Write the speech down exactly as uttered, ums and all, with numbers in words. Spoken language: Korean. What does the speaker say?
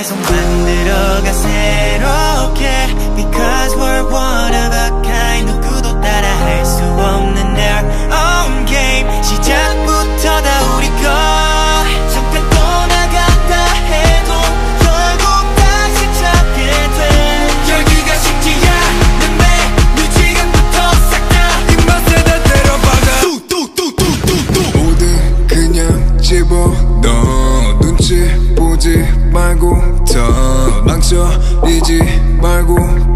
계속 만들어가 새롭게 Because we're one of a kind 누구도 따라할 수 없는 our own game 시작부터 다 우리 것 잠깐 떠나갔다 해도 결국 다시 찾게 돼 열기가 식지 않는 매 지금부터 싹 다 이 맛에 다 때려박아 뚝뚝뚝뚝뚝뚝 모든 그냥 집어넣어 눈치 보지 말고 더 망설이지 말고